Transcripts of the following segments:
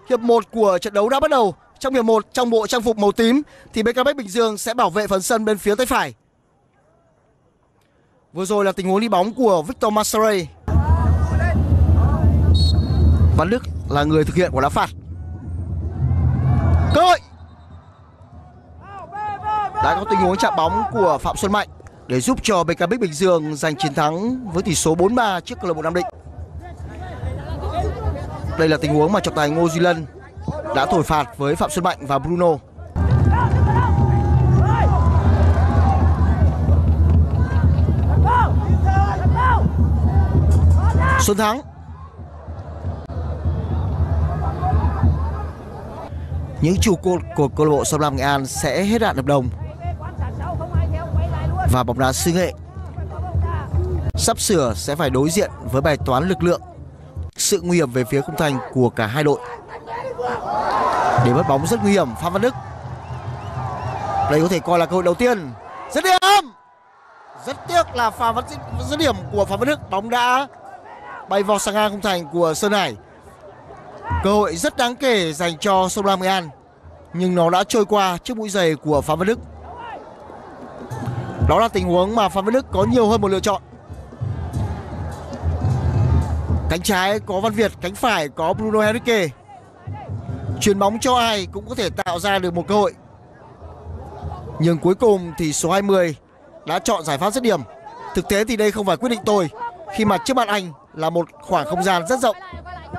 Hiệp 1 của trận đấu đã bắt đầu. Trong hiệp 1, trong bộ trang phục màu tím thì BKMX Bình Dương sẽ bảo vệ phần sân bên phía tay phải. Vừa rồi là tình huống đi bóng của Victor Masare. Văn Đức là người thực hiện quả đá phạt. Cơ hội. Đã có tình huống chạm bóng của Phạm Xuân Mạnh để giúp cho BKMX Bình Dương giành chiến thắng với tỷ số 4-3 trước câu lạc bộ Nam Định. Đây là tình huống mà trọng tài Ngô Duy Lân đã thổi phạt với Phạm Xuân Mạnh và Bruno. Xuân Thắng. Những trụ cột của câu lạc bộ Sông Lam Nghệ An sẽ hết hạn hợp đồng. Và bóng đá xứ Nghệ sắp sửa sẽ phải đối diện với bài toán lực lượng, sự nguy hiểm về phía khung thành của cả hai đội. Để mất bóng rất nguy hiểm, Phạm Văn Đức. Đây có thể coi là cơ hội đầu tiên. Dứt điểm. Rất tiếc là pha dứt điểm của Phạm Văn Đức. Bóng đã bay vào sang ngang khung thành của Sơn Hải. Cơ hội rất đáng kể dành cho Sông Lam Nghệ An, nhưng nó đã trôi qua trước mũi giày của Phạm Văn Đức. Đó là tình huống mà Phạm Văn Đức có nhiều hơn một lựa chọn. Cánh trái có Văn Việt, cánh phải có Bruno Henrique. Chuyền bóng cho ai cũng có thể tạo ra được một cơ hội. Nhưng cuối cùng thì số 20 đã chọn giải pháp dứt điểm. Thực tế thì đây không phải quyết định tôi, khi mà trước mặt anh là một khoảng không gian rất rộng.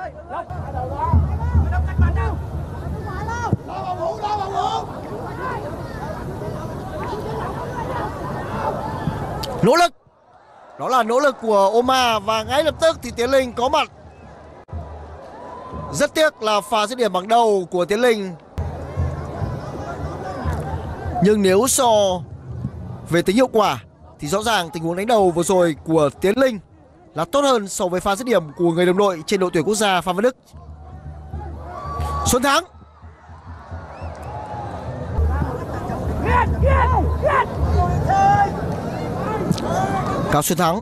Nỗ lực. Đó là nỗ lực của Oma và ngay lập tức thì Tiến Linh có mặt. Rất tiếc là pha dứt điểm bằng đầu của Tiến Linh. Nhưng nếu so về tính hiệu quả thì rõ ràng tình huống đánh đầu vừa rồi của Tiến Linh là tốt hơn so với pha dứt điểm của người đồng đội trên đội tuyển quốc gia Phan Văn Đức. Xuân Thắng. Cao Xuân Thắng.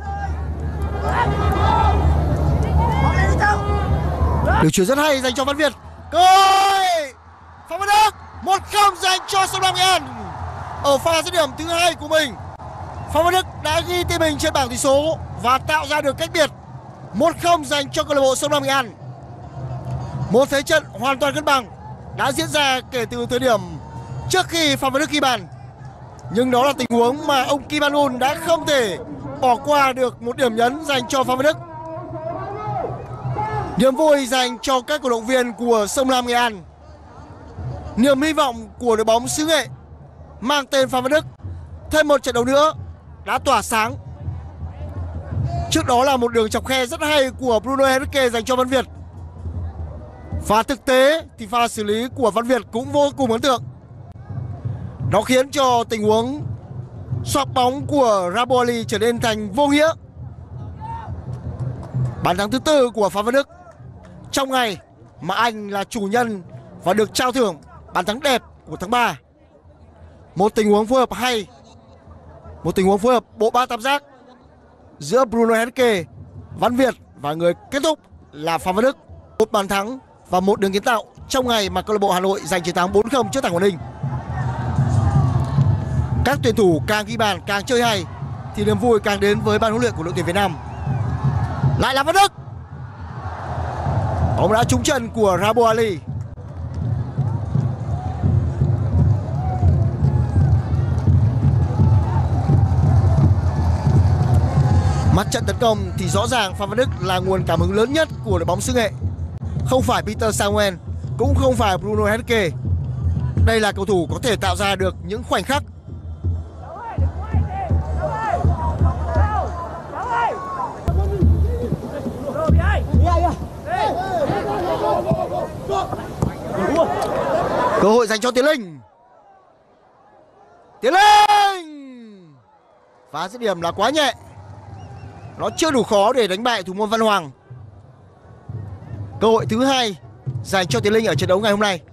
Đường chuyền rất hay dành cho Văn Việt. Cơ hội Phan Văn Đức 1-0 dành cho Sông Lam Nghệ An. Ở pha dứt điểm thứ hai của mình, Phan Văn Đức đã ghi tên mình trên bảng tỷ số và tạo ra được cách biệt. 1-0 dành cho câu lạc bộ Sông Lam Nghệ An. Một thế trận hoàn toàn cân bằng đã diễn ra kể từ thời điểm trước khi Phan Văn Đức ghi bàn. Nhưng đó là tình huống mà ông Kim An-un đã không thể bỏ qua được một điểm nhấn dành cho Phan Văn Đức. Niềm vui dành cho các cổ động viên của Sông Lam Nghệ An. Niềm hy vọng của đội bóng xứ Nghệ mang tên Phan Văn Đức thêm một trận đấu nữa đã tỏa sáng. Trước đó là một đường chọc khe rất hay của Bruno Henrique dành cho Văn Việt. Và thực tế thì pha xử lý của Văn Việt cũng vô cùng ấn tượng. Nó khiến cho tình huống xoạc bóng của Rabo Ali trở nên thành vô nghĩa. Bàn thắng thứ tư của Phan Văn Đức trong ngày mà anh là chủ nhân và được trao thưởng bàn thắng đẹp của tháng 3. Một tình huống phối hợp hay, một tình huống phối hợp bộ ba tam giác giữa Bruno Henrique, Văn Việt và người kết thúc là Phan Văn Đức. Một bàn thắng và một đường kiến tạo trong ngày mà câu lạc bộ Hà Nội giành chiến thắng 4-0 trước Thẳng Quảng Ninh. Các tuyển thủ càng ghi bàn càng chơi hay thì niềm vui càng đến với ban huấn luyện của đội tuyển Việt Nam. Lại là Văn Đức. Bóng đã trúng chân của Rabo Ali. Mặt trận tấn công thì rõ ràng Phan Văn Đức là nguồn cảm hứng lớn nhất của đội bóng xứ Nghệ. Không phải Peter Samuel, cũng không phải Bruno Henrique. Đây là cầu thủ có thể tạo ra được những khoảnh khắc. Cơ hội dành cho Tiến Linh. Tiến Linh. Phá dứt điểm là quá nhẹ. Nó chưa đủ khó để đánh bại thủ môn Văn Hoàng. Cơ hội thứ hai dành cho Tiến Linh ở trận đấu ngày hôm nay.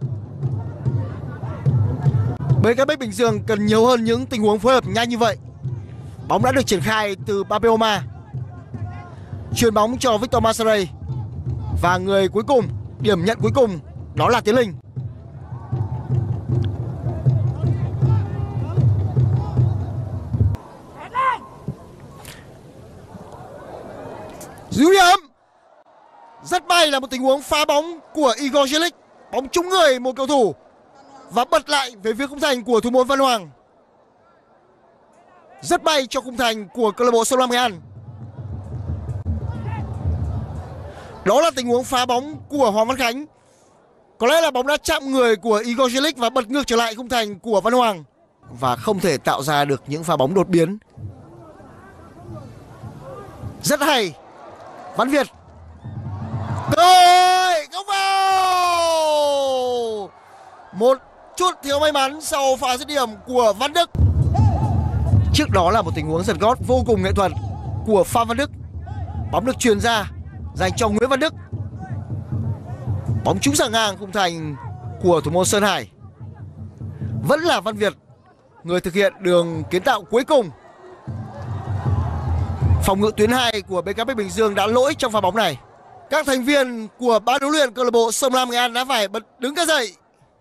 BKMX Bình Dương cần nhiều hơn những tình huống phối hợp nhanh như vậy. Bóng đã được triển khai từ Papeoma. Chuyền bóng cho Victor Masare. Và người cuối cùng Điểm nhận cuối cùng đó là Tiến Linh. Dứt điểm. Rất may là một tình huống phá bóng của Igor Jelic. Bóng trúng người một cầu thủ và bật lại về phía khung thành của thủ môn Văn Hoàng. Rất may cho khung thành của câu lạc bộ Sông Lam Nghệ An. Đó là tình huống phá bóng của Hoàng Văn Khánh. Có lẽ là bóng đã chạm người của Igor Jelic và bật ngược trở lại khung thành của Văn Hoàng và không thể tạo ra được những pha bóng đột biến. Rất hay. Văn Việt. Cơ hội không vào. Một chút thiếu may mắn sau pha dứt điểm của Văn Đức. Trước đó là một tình huống giật gót vô cùng nghệ thuật của Phạm Văn Đức. Bóng được chuyền ra dành cho Nguyễn Văn Đức. Bóng trúng sang ngang khung thành của thủ môn Sơn Hải. Vẫn là Văn Việt người thực hiện đường kiến tạo cuối cùng. Phòng ngự tuyến 2 của BKB Bình Dương đã lỗi trong pha bóng này. Các thành viên của ban huấn luyện câu lạc bộ Sông Lam Nghệ An đã phải bật đứng cả dậy.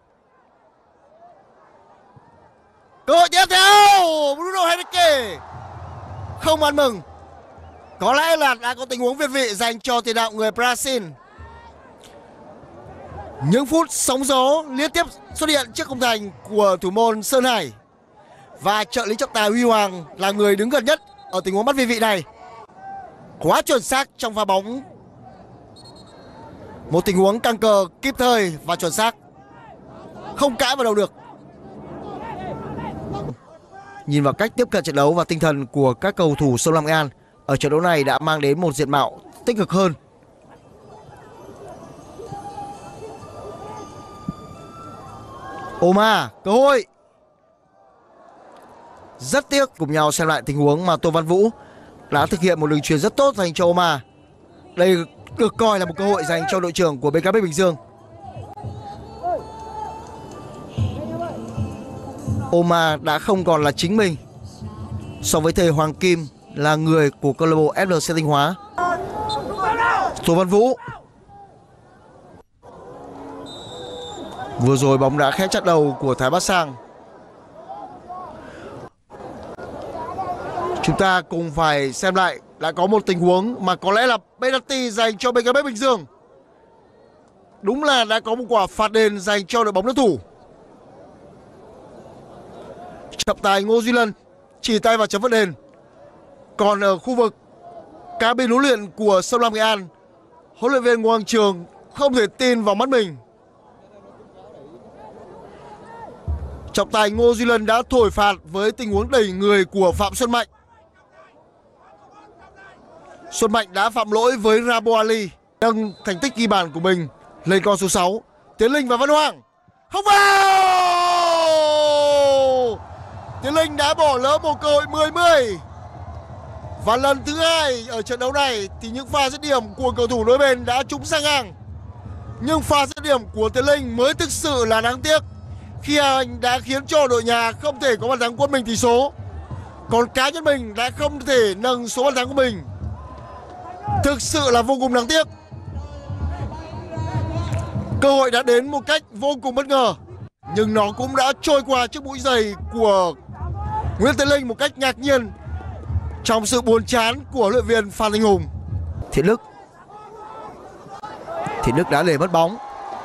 Cơ hội tiếp theo, Bruno Henrique không ăn mừng. Có lẽ là đã có tình huống việt vị dành cho tiền đạo người Brazil. Những phút sóng gió liên tiếp xuất hiện trước khung thành của thủ môn Sơn Hải. Và trợ lý trọng tài Huy Hoàng là người đứng gần nhất ở tình huống bắt việt vị này. Quá chuẩn xác trong pha bóng. Một tình huống căng cờ kịp thời và chuẩn xác, không cãi vào đâu được. Nhìn vào cách tiếp cận trận đấu và tinh thần của các cầu thủ Sông Lam Nghệ An ở trận đấu này đã mang đến một diện mạo tích cực hơn. Omar, cơ hội. Rất tiếc, cùng nhau xem lại tình huống mà Tô Văn Vũ đã thực hiện một đường chuyền rất tốt dành cho Omar. Đây được coi là một cơ hội dành cho đội trưởng của BKB Bình Dương. Omar đã không còn là chính mình so với thầy Hoàng Kim là người của câu lạc bộ FLC Thanh Hóa. Tô Văn Vũ. Vừa rồi bóng đã khẽ chặn đầu của Thái Bát Sang. Chúng ta cùng phải xem lại, đã có một tình huống mà có lẽ là penalty dành cho BKB Bình Dương. Đúng là đã có một quả phạt đền dành cho đội bóng đối thủ. Trọng tài Ngô Duy Lân chỉ tay vào chấm phạt đền. Còn ở khu vực cabin huấn luyện của Sông Lam Nghệ An, huấn luyện viên Ngô Hoàng Trường không thể tin vào mắt mình. Trọng tài Ngô Duy Lân đã thổi phạt với tình huống đẩy người của Phạm Xuân Mạnh. Xuân Mạnh đã phạm lỗi với Rabo Ali, nâng thành tích ghi bàn của mình lên con số 6. Tiến Linh và Văn Hoàng không vào. Tiến Linh đã bỏ lỡ một cơ hội 10-10. Và lần thứ hai ở trận đấu này thì những pha dứt điểm của cầu thủ đối bên đã trúng sang ngang. Nhưng pha dứt điểm của Tiến Linh mới thực sự là đáng tiếc khi anh đã khiến cho đội nhà không thể có bàn thắng quân mình tỷ số. Còn cá nhân mình đã không thể nâng số bàn thắng của mình. Thực sự là vô cùng đáng tiếc. Cơ hội đã đến một cách vô cùng bất ngờ, nhưng nó cũng đã trôi qua chiếc mũi giày của Nguyễn Tiến Linh một cách ngạc nhiên trong sự buồn chán của huấn luyện viên Phan Thanh Hùng. Thiện Đức đã để mất bóng.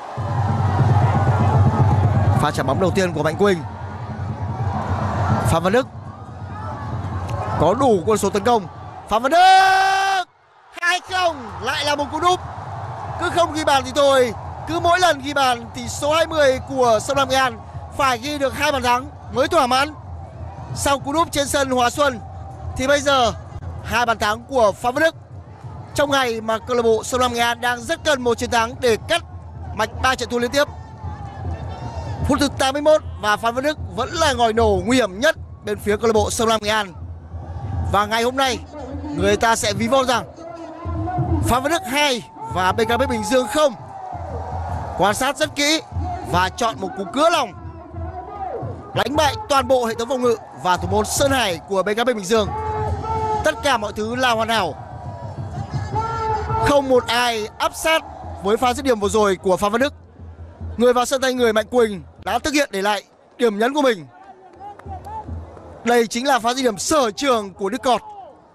Pha chạm bóng đầu tiên của Mạnh Quỳnh. Phạm Văn Đức có đủ quân số tấn công. Phạm Văn Đức 2-0, lại là một cú đúp. Cứ không ghi bàn thì thôi, cứ mỗi lần ghi bàn thì số 20 của Sông Lam Nghệ An phải ghi được 2 bàn thắng mới thỏa mãn. Sau cú đúp trên sân Hòa Xuân thì bây giờ 2 bàn thắng của Phạm Văn Đức trong ngày mà câu lạc bộ Sông Lam Nghệ An đang rất cần một chiến thắng để cắt mạch 3 trận thua liên tiếp. Phút thứ 81 và Phạm Văn Đức vẫn là ngòi nổ nguy hiểm nhất bên phía câu lạc bộ Sông Lam Nghệ An. Và ngày hôm nay người ta sẽ ví von rằng Phạm Văn Đức 2 và BKB Bình Dương 0. Quan sát rất kỹ và chọn một cú cứa lòng đánh bại toàn bộ hệ thống phòng ngự và thủ môn Sơn Hải của BKB Bình Dương. Tất cả mọi thứ là hoàn hảo, không một ai áp sát với pha dứt điểm vừa rồi của Phạm Văn Đức. Người vào sân thay người Mạnh Quỳnh đã thực hiện để lại điểm nhấn của mình. Đây chính là pha dứt điểm sở trường của Đức Cọt.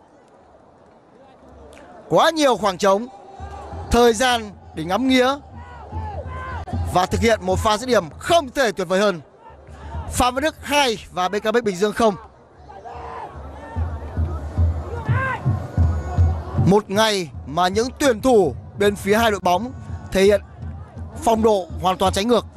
Quá nhiều khoảng trống, thời gian để ngắm nghía và thực hiện một pha dứt điểm không thể tuyệt vời hơn. Phạm Văn Đức 2 và BKB Bình Dương 0. Một ngày mà những tuyển thủ bên phía hai đội bóng thể hiện phong độ hoàn toàn trái ngược.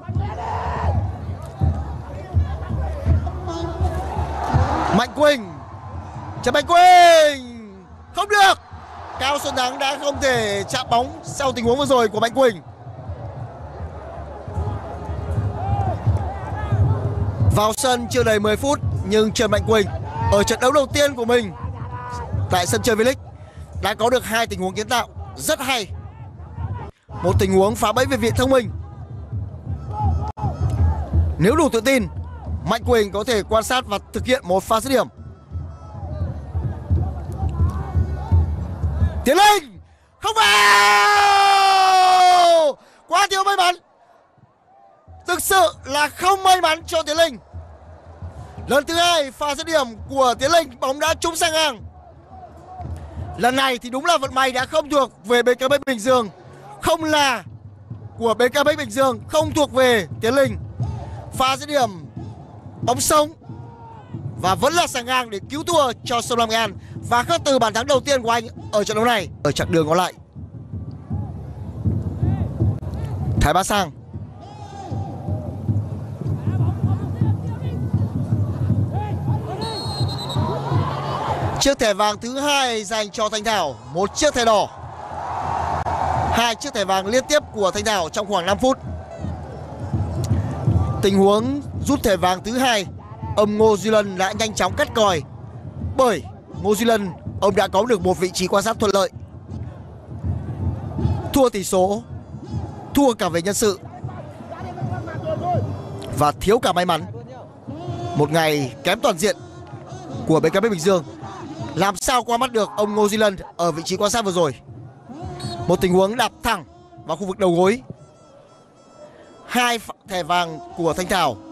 Mạnh Quỳnh, Trần Mạnh Quỳnh không được. Cao Xuân Thắng đã không thể chạm bóng sau tình huống vừa rồi của Mạnh Quỳnh. Vào sân chưa đầy 10 phút nhưng Trần Mạnh Quỳnh ở trận đấu đầu tiên của mình tại sân chơi V-League đã có được 2 tình huống kiến tạo rất hay. Một tình huống phá bẫy về vị thông minh. Nếu đủ tự tin, Mạnh Quỳnh có thể quan sát và thực hiện một pha dứt điểm. Tiến Linh không vào. Quá thiếu may mắn. Thực sự là không may mắn cho Tiến Linh. Lần thứ 2 pha dứt điểm của Tiến Linh, bóng đã trúng sang ngang. Lần này thì đúng là vận may đã không thuộc về BKB Bình Dương, không là của BKB Bình Dương, không thuộc về Tiến Linh. Pha dứt điểm bóng sống và vẫn là sang ngang để cứu thua cho Sông Lam Nghệ An và khắc từ bàn thắng đầu tiên của anh ở trận đấu này. Ở chặng đường còn lại, Thái Bá Sang chiếc thẻ vàng thứ 2 dành cho Thanh Thảo, một chiếc thẻ đỏ. 2 chiếc thẻ vàng liên tiếp của Thanh Thảo trong khoảng 5 phút. Tình huống rút thẻ vàng thứ 2, ông Ngô Duy Lân đã nhanh chóng cắt còi, bởi Ngô Duy Lân ông đã có được một vị trí quan sát thuận lợi. Thua tỷ số, thua cả về nhân sự và thiếu cả may mắn. Một ngày kém toàn diện của BKB Bình Dương. Làm sao qua mắt được ông Ngô Duy Lân ở vị trí quan sát vừa rồi. Một tình huống đạp thẳng vào khu vực đầu gối. 2 thẻ vàng của Thanh Thảo